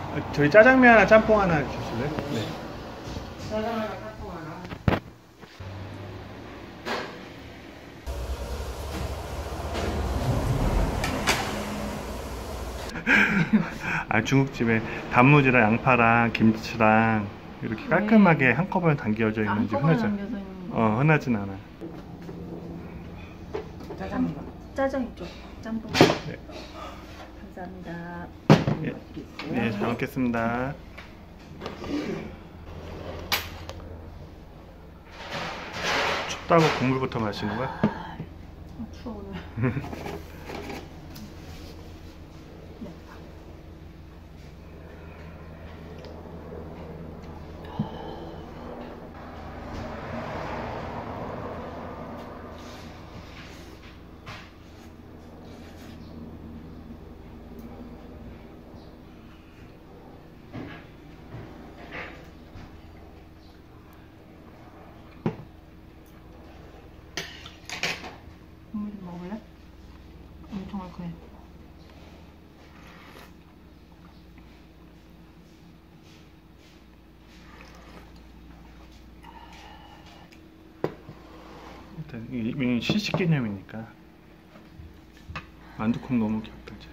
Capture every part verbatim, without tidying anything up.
저희 짜장면 하나, 짬뽕 하나 주실래요? 네. 짜장 하나, 짬뽕 하나. 아, 중국집에 단무지랑 양파랑 김치랑 이렇게 깔끔하게 네. 한꺼번에 담겨져 있는 집 흔하지, 어, 흔하진 않아. 짜장 짜장 있죠? 짬뽕. 네. 감사합니다. 예. 네, 잘 먹겠습니다. 춥다고 국물부터 마시는 거야? 아, 추워 오늘. 국물 좀 먹을래? 엄청 얼큰해. 일단 이게 시식 개념이니까 만두콩 너무 귀엽다. 이제.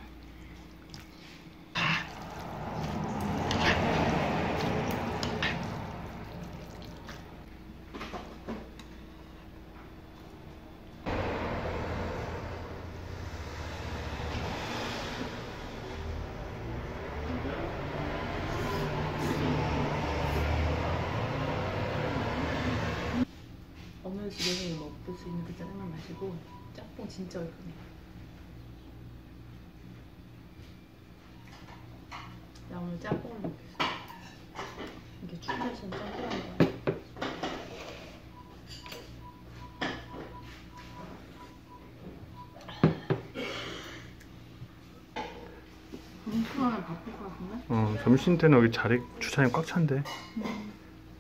어느 집에서 먹을 수 있는 그 짜장면 마시고 짬뽕 진짜 얼큰해. 나 오늘 짬뽕을 먹겠어. 이게 춤 대신 짬뽕한 거야. 점심하면 바쁠 것 같은데? 어, 점심 때는 여기 자리 주차장 꽉 찬대. 음.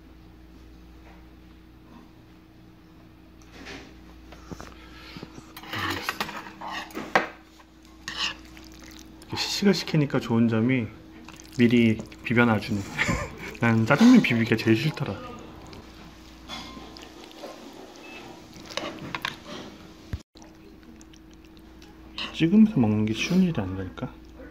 시식을 시키니까 좋은 점이 미리 비벼놔주네. 난 짜장면 비비기가 제일 싫더라. 찍으면서 먹는 게 쉬운 일이 아니라니까.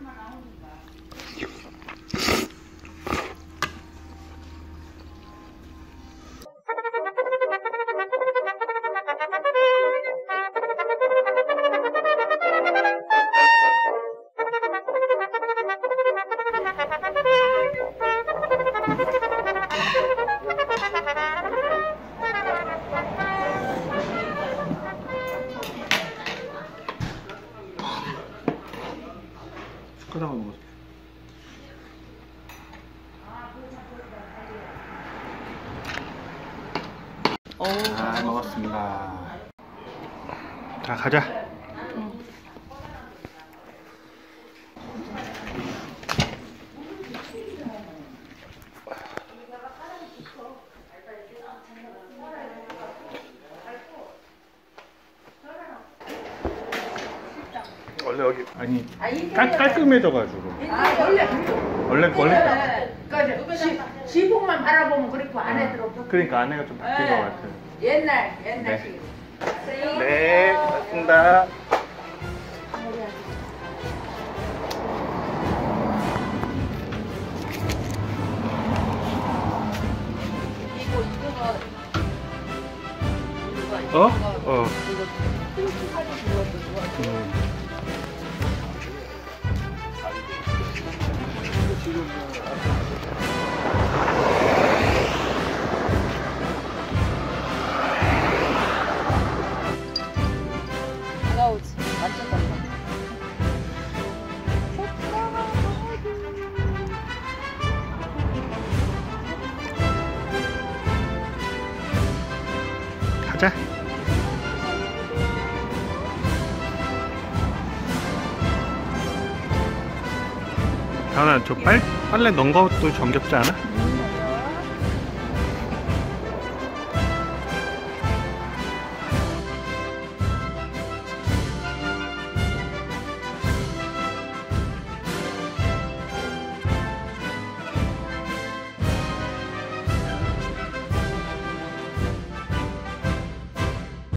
숟가락을 먹었어. 잘 먹었습니다. 자, 가자. 응. 원래 여기 아니 깔, 깔끔해져가지고. 아, 원래 원래 원래 그 지붕만 바라보면 그렇고 안에 들어오고. 그러니까 안에가 좀 바뀐 것 같아요. 옛날 옛날식. 네, 네, 고맙습니다. 이거 이거가 어? 어. 이거 팔이 좋아서 좋아. 음. 다가오지. 완전 다가오. 가자. 다은아, 저 빨, 빨래 넣은 것도 정겹지 않아?